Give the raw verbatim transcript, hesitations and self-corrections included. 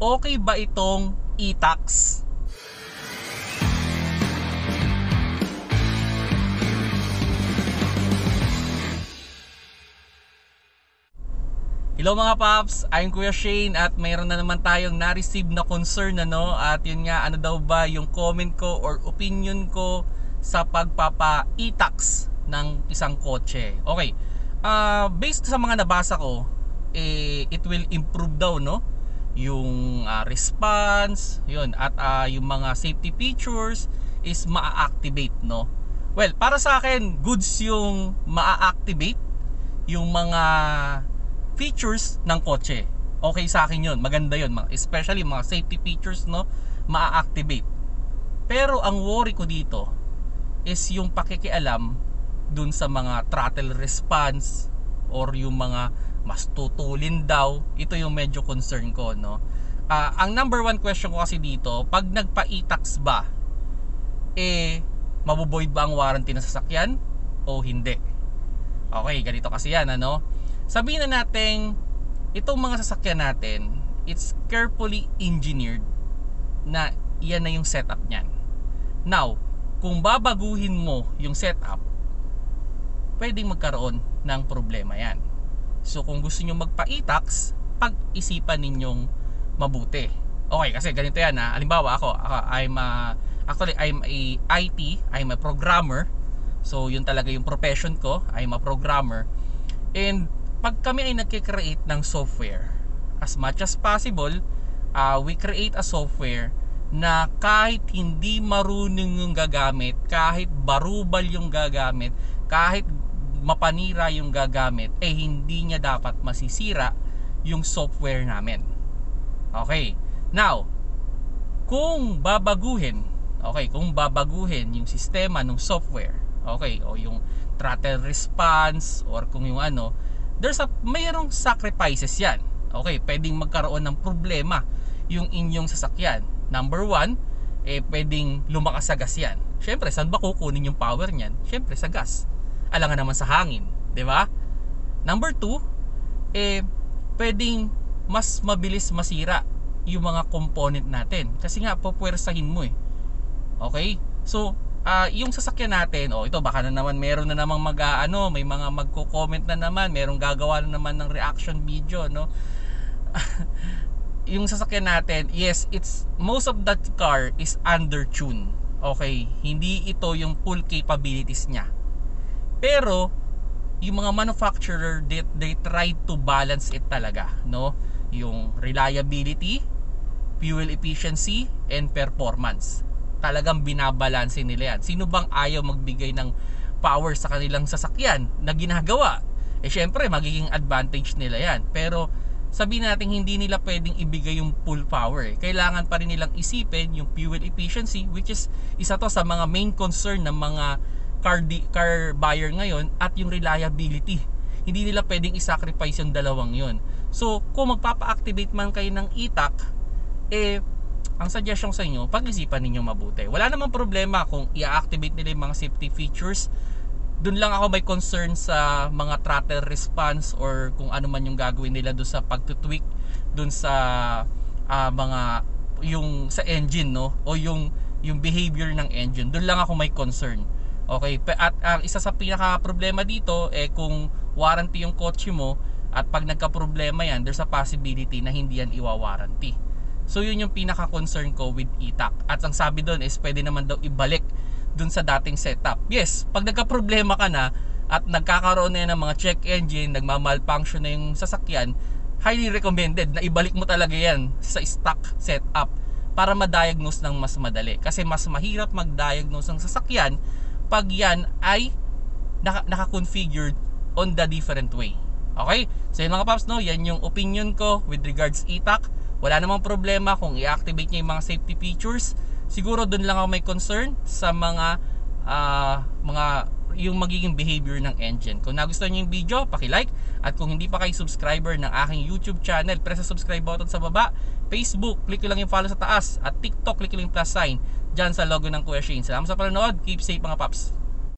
okay ba itong e-tax? Hello mga paps, I'm Kuya Shane at mayroon na naman tayong na-receive na concern, ano? At yun nga, ano daw ba yung comment ko or opinion ko sa pagpapa e-tax ng isang kotse. Okay, uh, based sa mga nabasa ko, eh, it will improve daw, no? Yung uh, response, yun, at uh, yung mga safety features is ma-activate, no? Well, para sa akin, goods yung ma-activate yung mga features ng kotse. Okay sa akin yun, maganda yun, especially mga safety features, no, ma-activate. Pero ang worry ko dito is yung pakikialam dun sa mga throttle response or yung mga mas tutulin daw. Ito yung medyo concern ko, no. Uh, ang number one question ko kasi dito, pag nagpa-e-tax ba, eh mabuboid ba ang warranty ng sasakyan o hindi? Okay, ganito kasi yan, ano. Sabihin na natin, itong mga sasakyan natin, it's carefully engineered na yan na yung setup niyan. Now, kung babaguhin mo yung setup, pwedeng magkaroon ng problema yan. So kung gusto nyo magpa-e-tax, pag-isipan ninyong mabuti. Okay, kasi ganito yan ha. Halimbawa ako, ako I'm a, actually I'm a I T, I'm a programmer. So yun talaga yung profession ko, I'm a programmer. And pag kami ay nagkikreate ng software, as much as possible, uh, we create a software na kahit hindi marunong yung gagamit, kahit barubal yung gagamit, kahit mapanira yung gagamit, eh hindi niya dapat masisira yung software namin. Okay, now kung babaguhin, okay, kung babaguhin yung sistema ng software, okay, o yung throttle response or kung yung ano, there's a mayroong sacrifices yan. Okay, pwedeng magkaroon ng problema yung inyong sasakyan. Number one, eh pwedeng lumakas sa gas yan. Syempre, saan ba kukunin yung power niyan? Syempre sa gas. Alangan naman sa hangin, 'di ba? Number two, eh pwedeng mas mabilis masira yung mga component natin kasi nga pupuwersahin mo eh. Okay? So, Uh, yung sasakyan natin, oh ito baka na naman meron na namang mag uh, ano, may mga magko-comment na naman, merong gagawa na naman ng reaction video, no. Yung sasakyan natin, yes, it's most of that car is under tune. Okay, hindi ito yung full capabilities niya. Pero yung mga manufacturer, they, they try to balance it talaga, no. Yung reliability, fuel efficiency, and performance. Talagang binabalanse nila yan. Sino bang ayaw magbigay ng power sa kanilang sasakyan na ginagawa? Eh syempre magiging advantage nila yan. Pero sabihin natin hindi nila pwedeng ibigay yung full power eh. Kailangan pa rin nilang isipin yung fuel efficiency, which is isa to sa mga main concern ng mga car, car buyer ngayon, at yung reliability. Hindi nila pwedeng isacrifice yung dalawang yun. So kung magpapa-activate man kayo ng e-tax, eh ang suggestion sa inyo, pag-isipan ninyo mabuti. Wala namang problema kung i-activate nila yung mga safety features. Doon lang ako may concern sa mga throttle response or kung ano man yung gagawin nila doon sa pag-tweak doon sa uh, mga yung sa engine, no, o yung yung behavior ng engine. Doon lang ako may concern. Okay, at ang uh, isa sa pinaka problema dito eh kung warranty yung kotse mo at pag nagka-problema yan, there's a possibility na hindi yan iwa-warranty. So yun yung pinaka-concern ko with e-tax. At ang sabi doon is pwede naman daw ibalik doon sa dating setup. Yes, pag nagka-problema ka na at nagkakaroon na yan ng mga check engine, nagma-malfunction na yung sasakyan, highly recommended na ibalik mo talaga yan sa stock setup para ma-diagnose ng mas madali. Kasi mas mahirap mag-diagnose ng sasakyan pag yan ay naka-configured on the different way. Okay? So yun mga paps, no? Yan yung opinion ko with regards e-tax. Wala namang problema kung i-activate niya yung mga safety features. Siguro doon lang ako may concern sa mga uh, mga yung magiging behavior ng engine. Kung nagustuhan niyo yung video, paki-like, at kung hindi pa kayo subscriber ng aking YouTube channel, press the subscribe button sa baba. Facebook, click lang yung follow sa taas, at TikTok, click lang yung plus sign dyan sa logo ng Kuya Shane. Salamat sa panonood. Keep safe mga paps.